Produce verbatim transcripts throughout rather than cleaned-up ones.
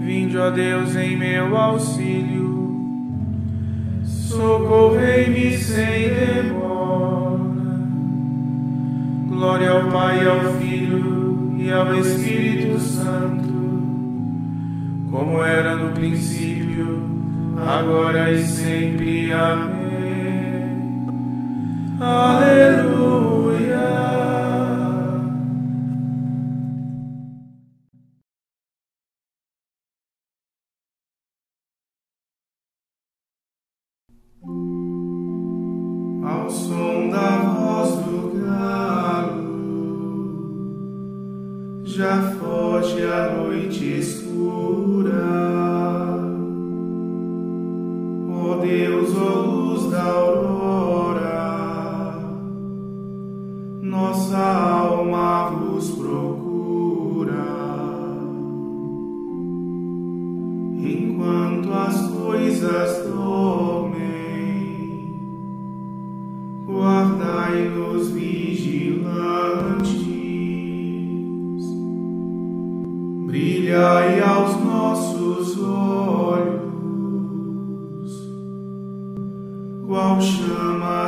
Vinde, ó Deus, em meu auxílio, socorrei-me sem demora. Glória ao Pai, ao Filho e ao Espírito Santo, como era no princípio, agora e sempre. Amém. Aleluia. Ao som da voz do galo, já foge a noite escura. Ó Deus, ó luz da aurora, nossa alma vos procura. Enquanto as coisas dormem, guardai-nos vigilantes, brilhai aos nossos olhos, qual chama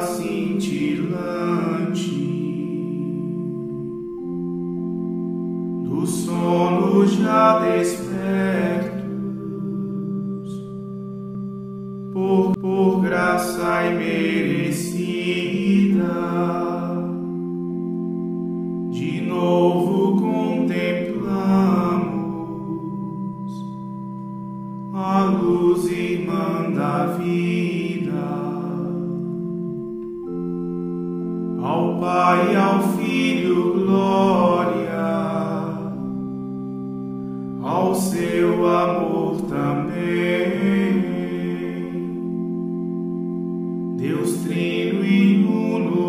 cintilante, do sono já despertos, por, por graça imerecida, de novo contemplamos a luz irmã da vida. Ao Pai e ao Filho, glória, ao seu amor também. Deus trino e uno,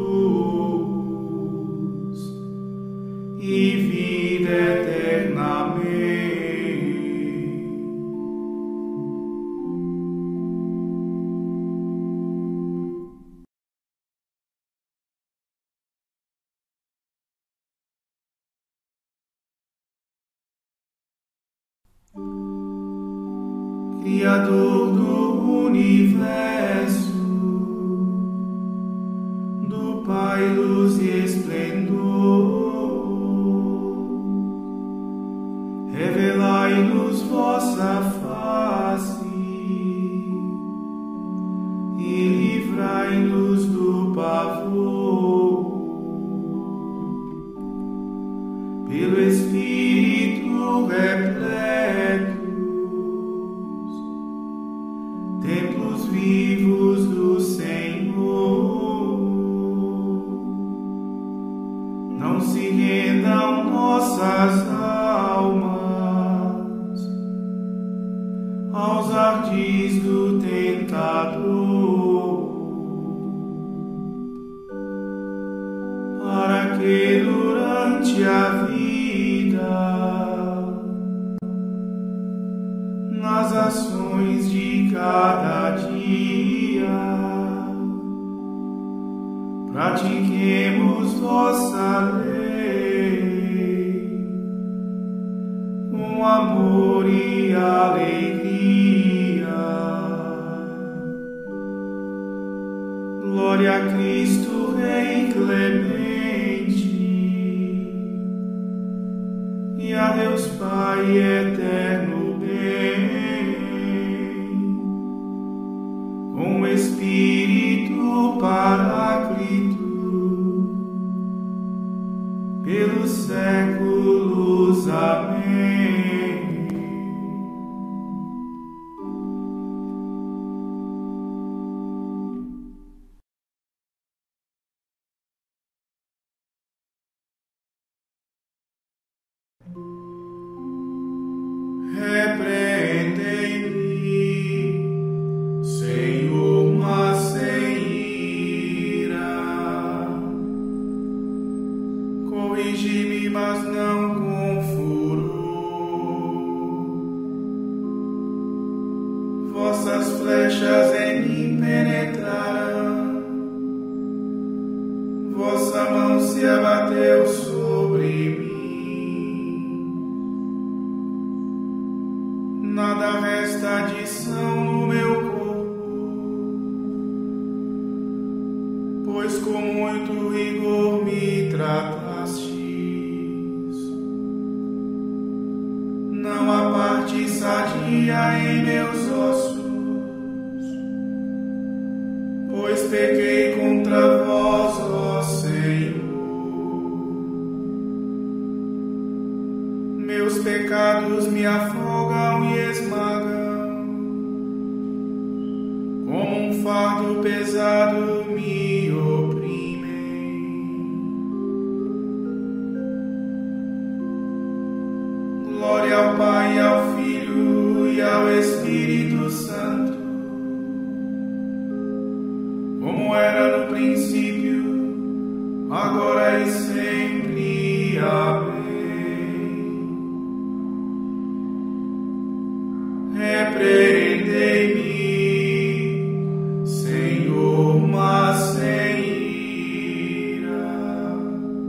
luz e vida eternamente. Criador do universo, do Pai, luz e esplendor, revelai-nos vossa face e livrai-nos do pavor. Pelo Espírito repletos, templos vivos do Senhor, não se rendam nossas almas aos ardis do tentador, para que durante a vida, nas ações de cada dia, pratiquemos vossa lei com amor e alegria. Glória a Cristo, Rei clemente, e a Deus Pai eterno bem, com o Espírito Paráclito, pelos séculos. Amém. Repreendei-me, Senhor, mas sem ira. Corrigi-me, mas não com furor. Vossas flechas em mim penetraram, vossa mão se abateu sobre mim. esta adição no meu corpo, pois com muito rigor me tratastes. Não há parte sadia em meus ossos, pois pequei contra vós, ó Senhor. Meus pecados me afogam e esmagam, como um fardo pesado me oprimem. Glória ao Pai, ao Filho e ao Espírito Santo, como era no princípio, agora e sempre. Amém. Repreendei-me, Senhor, mas sem ira.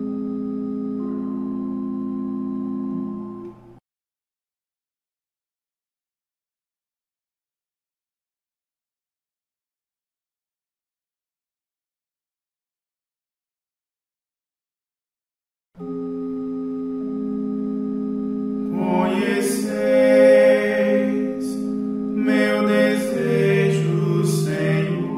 Conheceis meu desejo, Senhor.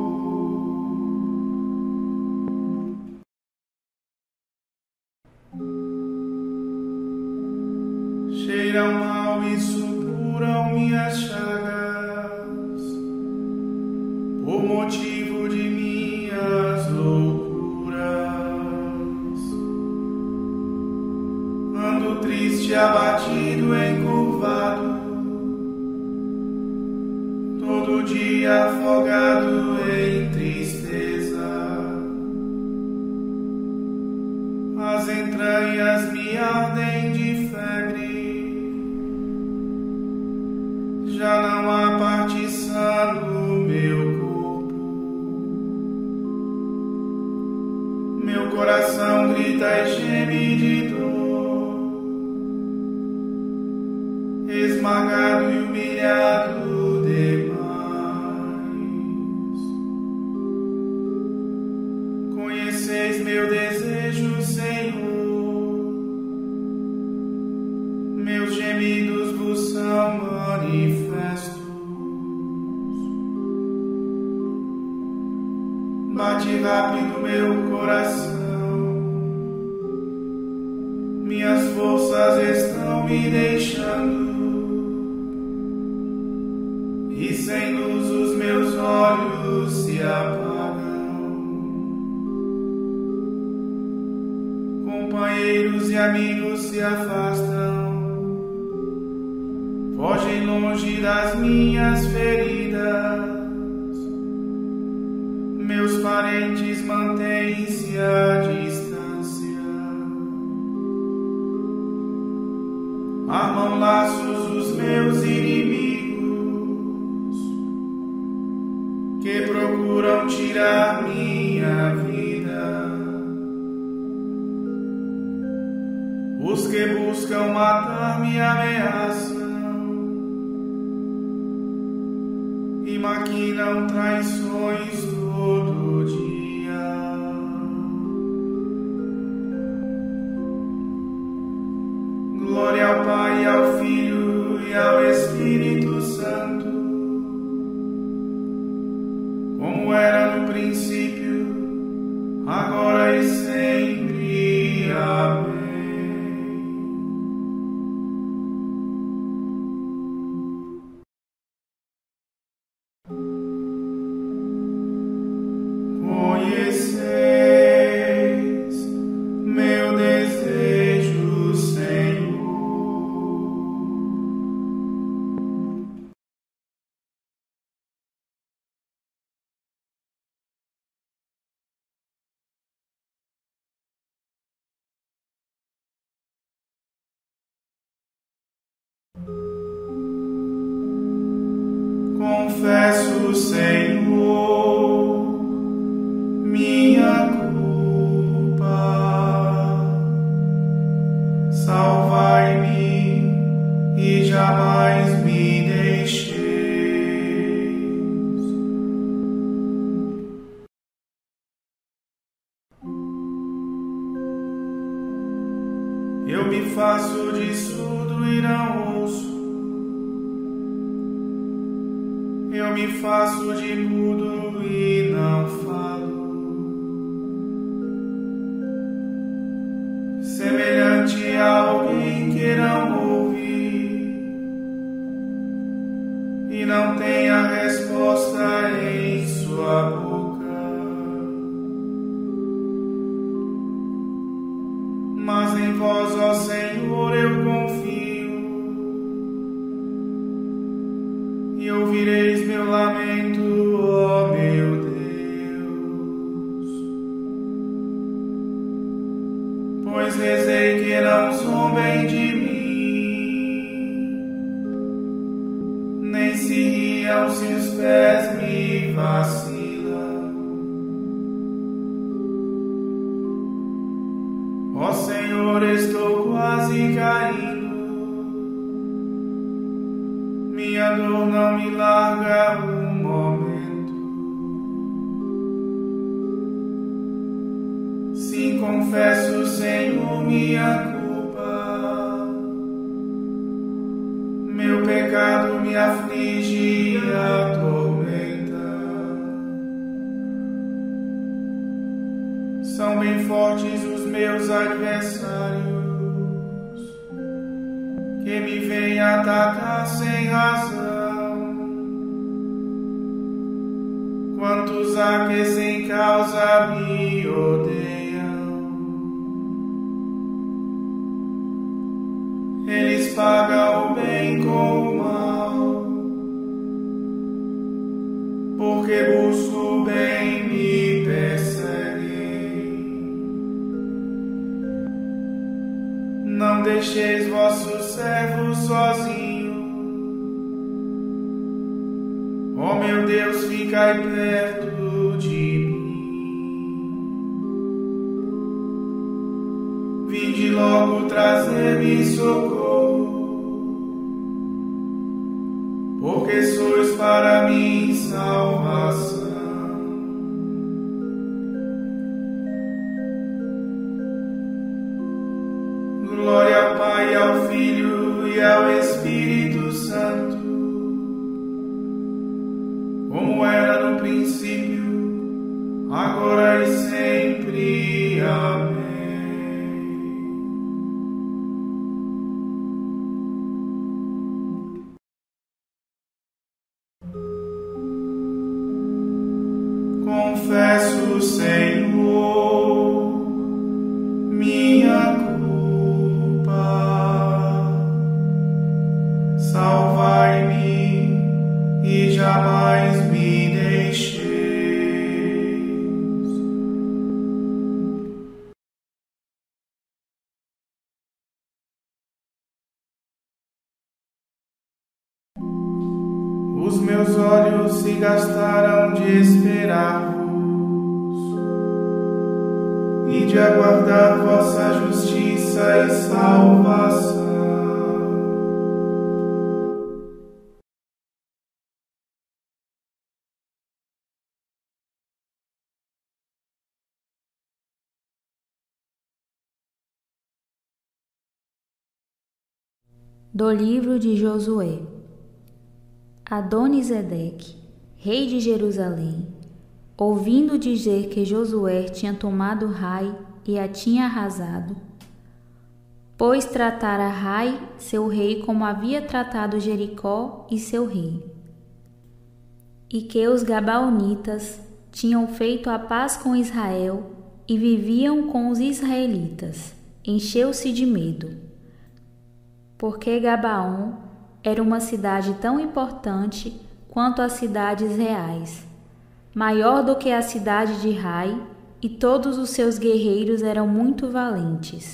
Cheiram mal e supuram minhas chagas, por motivo de minhas loucuras. Ando triste, abatido, encurvado, todo dia afogado em tristeza. As entranhas me ardem de febre, já não há parte sã no meu corpo. Meu coração grita e geme de dor, esmagado e humilhado demais. Conheceis meu desejo, Senhor, meus gemidos vos são manifestos. Bate rápido meu coração, minhas forças estão me deixando, e sem luz os meus olhos se apagam. Companheiros e amigos se afastam, fogem longe das minhas feridas. Meus parentes mantêm-se à distância, armam laços os meus inimigos, que procuram tirar minha vida. Os que buscam matar-me ameaçam e maquinam traições todo dia. Glória ao Pai, ao Filho e ao Espírito Santo, como era no princípio, agora e sempre. Amém. Conheceis meu desejo, Senhor. Confesso, Senhor, minha culpa. Salvai-me e jamais me deixeis. de surdo e não ouço. Eu me faço de mudo e não falo. Semelhante a alguém que não ouve e não tem a resposta em sua boca. Mas em vós, ó Senhor, eu confio, e ouvireis meu lamento, ó meu Deus. Pois rezei que não zombem de mim, nem se riam se os pés me vacilam. Ó Senhor, estou quase caindo, minha dor não me larga um momento. Sim, confesso, Senhor, minha culpa, meu pecado me aflige e atormenta. São bem fortes os meus adversários, que me vêm atacar sem razão. Quantos há que sem causa me odeiam? Eles pagam o bem com o mal, porque busco o bem me perseguem. Não deixeis vosso servo sozinho, ó meu Deus, ficai perto de mim. Vinde logo trazer-me socorro, porque sois para mim salvação. Glória ao Pai, ao Filho e ao Espírito Santo, como era no princípio, agora e sempre. Amém. Confesso, Senhor, minha culpa. Salvai-me e jamais me deixeis. Os meus olhos se gastaram de esperar-vos e de aguardar vossa justiça e salvação. Do livro de Josué. Adoni-Zedeque, rei de Jerusalém, ouvindo dizer que Josué tinha tomado Ai e a tinha arrasado, pois tratara Ai, seu rei, como havia tratado Jericó e seu rei, e que os Gabaonitas tinham feito a paz com Israel e viviam com os israelitas, encheu-se de medo, porque Gabaon era uma cidade tão importante quanto as cidades reais, maior do que a cidade de Ai, e todos os seus guerreiros eram muito valentes.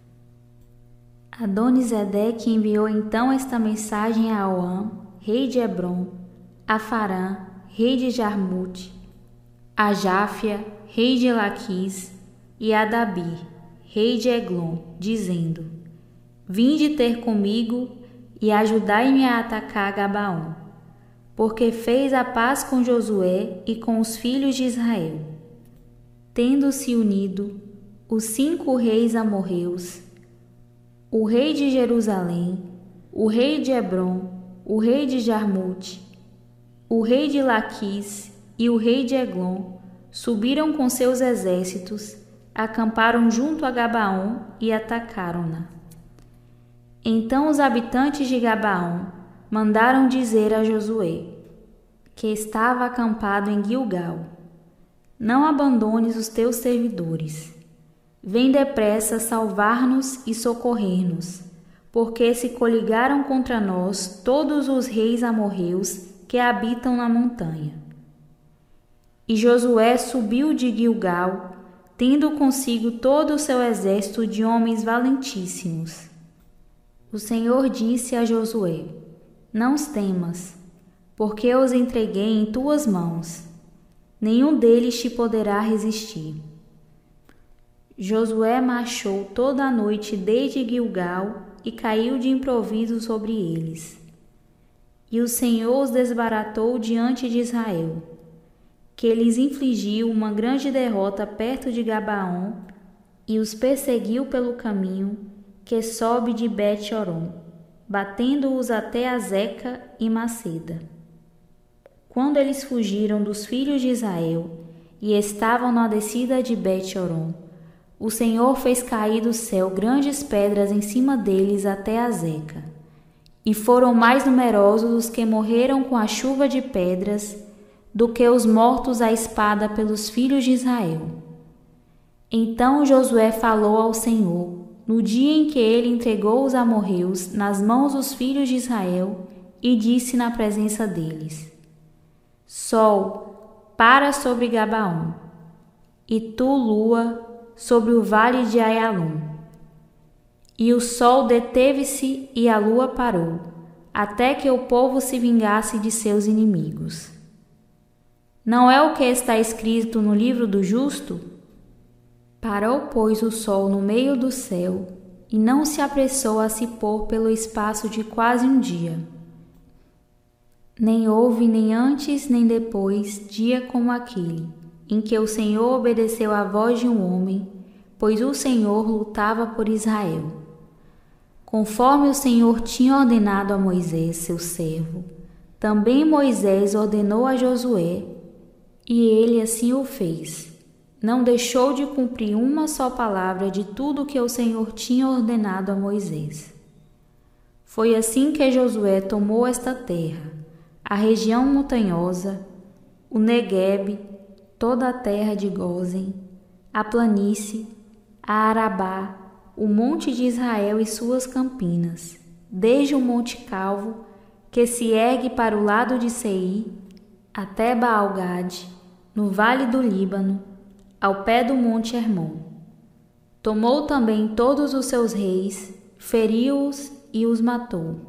Adoni-Zedeque enviou então esta mensagem a Aoam, rei de Hebrom, a Farã, rei de Jarmute, a Jáfia, rei de Laquis, e a Dabir, rei de Eglon, dizendo: Vinde ter comigo e ajudai-me a atacar Gabaon, porque fez a paz com Josué e com os filhos de Israel. Tendo-se unido os cinco reis amorreus, o rei de Jerusalém, o rei de Hebrom, o rei de Jarmute, o rei de Laquis e o rei de Eglon subiram com seus exércitos, acamparam junto a Gabaon e atacaram-na. Então os habitantes de Gabaon mandaram dizer a Josué, que estava acampado em Gilgal: não abandones os teus servidores. Vem depressa salvar-nos e socorrer-nos, porque se coligaram contra nós todos os reis amorreus que habitam na montanha. E Josué subiu de Gilgal, tendo consigo todo o seu exército de homens valentíssimos. O Senhor disse a Josué: não os temas, porque eu os entreguei em tuas mãos. Nenhum deles te poderá resistir. Josué marchou toda a noite desde Gilgal e caiu de improviso sobre eles. E o Senhor os desbaratou diante de Israel, que lhes infligiu uma grande derrota perto de Gabaon e os perseguiu pelo caminho que sobe de Bet-horon, batendo-os até Azeca e Maceda. Quando eles fugiram dos filhos de Israel e estavam na descida de Bet-horon, o Senhor fez cair do céu grandes pedras em cima deles até Azeca, e foram mais numerosos os que morreram com a chuva de pedras do que os mortos à espada pelos filhos de Israel. Então Josué falou ao Senhor, no dia em que ele entregou os amorreus nas mãos dos filhos de Israel, e disse na presença deles: Sol, para sobre Gabaon, e tu, lua, sobre o vale de Aialon. E o sol deteve-se e a lua parou, até que o povo se vingasse de seus inimigos. Não é o que está escrito no livro do justo? Parou, pois, o sol no meio do céu, e não se apressou a se pôr pelo espaço de quase um dia. Nem houve nem antes nem depois dia como aquele, em que o Senhor obedeceu à voz de um homem, pois o Senhor lutava por Israel. Conforme o Senhor tinha ordenado a Moisés, seu servo, também Moisés ordenou a Josué, e ele assim o fez. Não deixou de cumprir uma só palavra de tudo que o Senhor tinha ordenado a Moisés. Foi assim que Josué tomou esta terra, a região montanhosa, o Neguebe, toda a terra de Gósen, a planície, a Arabá, o monte de Israel e suas campinas, desde o Monte Calvo, que se ergue para o lado de Seir, até Baal-Gade, no vale do Líbano, ao pé do Monte Hermon. Tomou também todos os seus reis, feriu-os e os matou.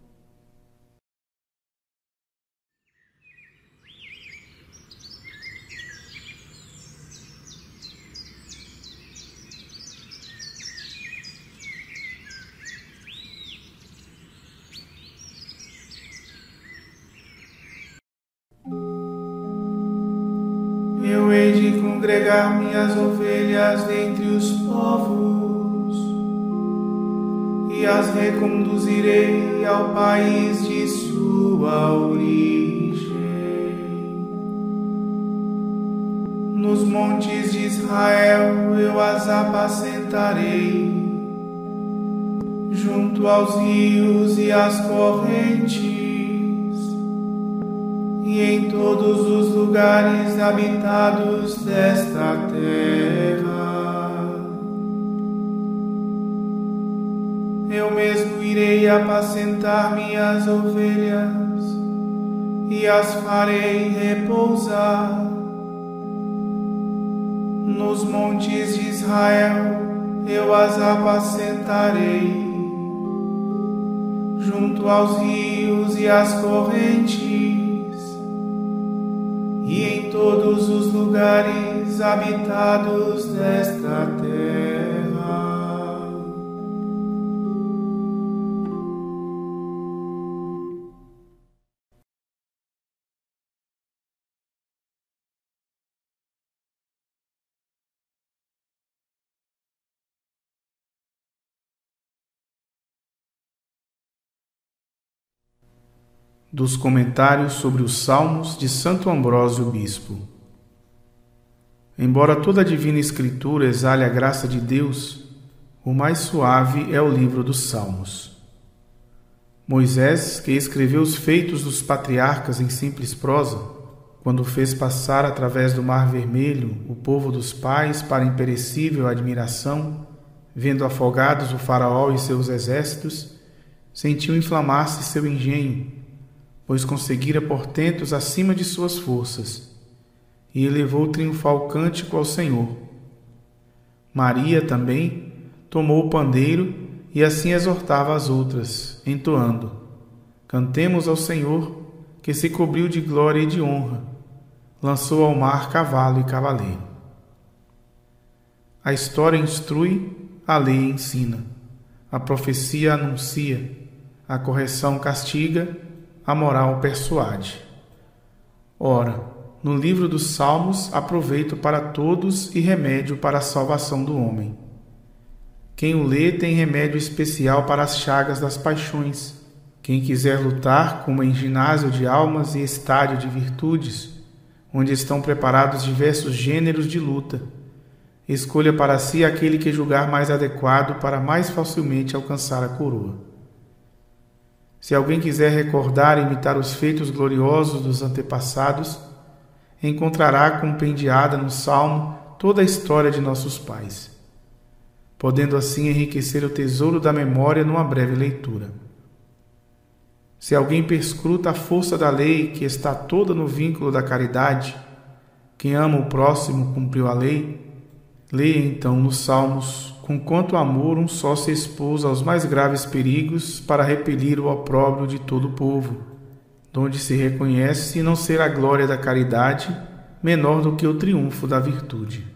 Eu hei de congregar minhas ovelhas dentre os povos e as reconduzirei ao país de sua origem. Nos montes de Israel eu as apacentarei, junto aos rios e às correntes, e em todos os lugares habitados desta terra. Eu mesmo irei apacentar minhas ovelhas e as farei repousar. Nos montes de Israel eu as apacentarei, junto aos rios e às correntes, e em todos os lugares habitados desta terra. dos comentários sobre os Salmos de Santo Ambrósio Bispo. Embora toda a Divina Escritura exale a graça de Deus, o mais suave é o livro dos Salmos. Moisés, que escreveu os feitos dos patriarcas em simples prosa, quando fez passar através do Mar Vermelho o povo dos pais para imperecível admiração, vendo afogados o faraó e seus exércitos, sentiu inflamar-se seu engenho, pois conseguira portentos acima de suas forças, e elevou triunfal cântico ao Senhor. Maria também tomou o pandeiro e assim exortava as outras, entoando: Cantemos ao Senhor, que se cobriu de glória e de honra, lançou ao mar cavalo e cavaleiro. A história instrui, a lei ensina, a profecia anuncia, a correção castiga, a moral persuade. Ora, no livro dos Salmos há proveito para todos e remédio para a salvação do homem. Quem o lê tem remédio especial para as chagas das paixões. Quem quiser lutar como em ginásio de almas e estádio de virtudes, onde estão preparados diversos gêneros de luta, escolha para si aquele que julgar mais adequado para mais facilmente alcançar a coroa. Se alguém quiser recordar e imitar os feitos gloriosos dos antepassados, encontrará compendiada no Salmo toda a história de nossos pais, podendo assim enriquecer o tesouro da memória numa breve leitura. Se alguém perscruta a força da lei que está toda no vínculo da caridade, quem ama o próximo cumpriu a lei, leia então nos Salmos com quanto amor um só se expôs aos mais graves perigos para repelir o opróbrio de todo o povo, donde se reconhece não ser a glória da caridade menor do que o triunfo da virtude.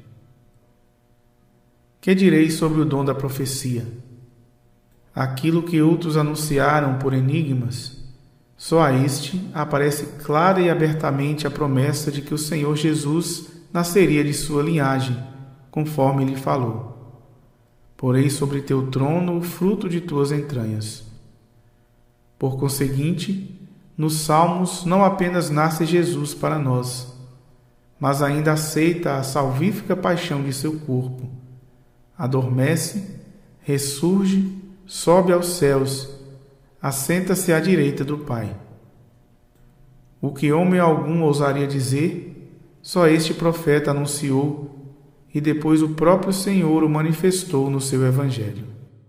Que direi sobre o dom da profecia? Aquilo que outros anunciaram por enigmas, só a este aparece clara e abertamente a promessa de que o Senhor Jesus nasceria de sua linhagem, conforme lhe falou. Porei sobre teu trono o fruto de tuas entranhas. Por conseguinte, nos Salmos não apenas nasce Jesus para nós, mas ainda aceita a salvífica paixão de seu corpo, adormece, ressurge, sobe aos céus, assenta-se à direita do Pai. O que homem algum ousaria dizer, só este profeta anunciou, e depois o próprio Senhor o manifestou no seu Evangelho.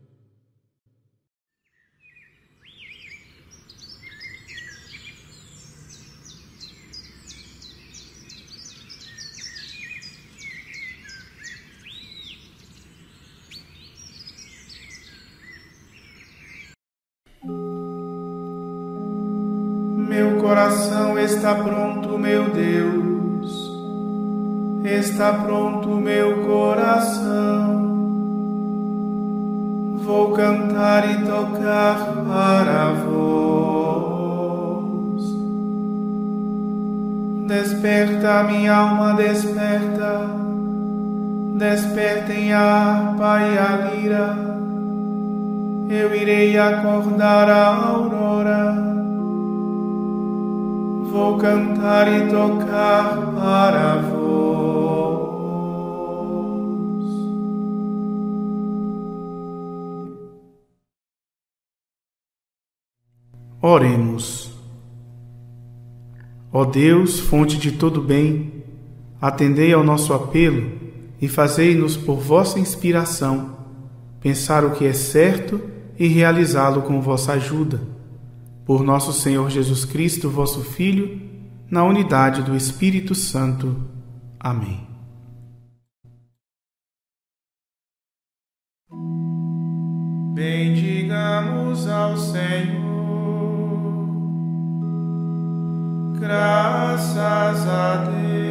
Meu coração está pronto, meu Deus. Está pronto meu coração, vou cantar e tocar para vós. Desperta minha alma, desperta, despertem a harpa e a lira, eu irei acordar a aurora, vou cantar e tocar para vós. Oremos. Ó Deus, fonte de todo bem, atendei ao nosso apelo e fazei-nos por vossa inspiração pensar o que é certo e realizá-lo com vossa ajuda. Por nosso Senhor Jesus Cristo, vosso Filho, na unidade do Espírito Santo. Amém. Bendigamos ao Senhor. Graças a Deus.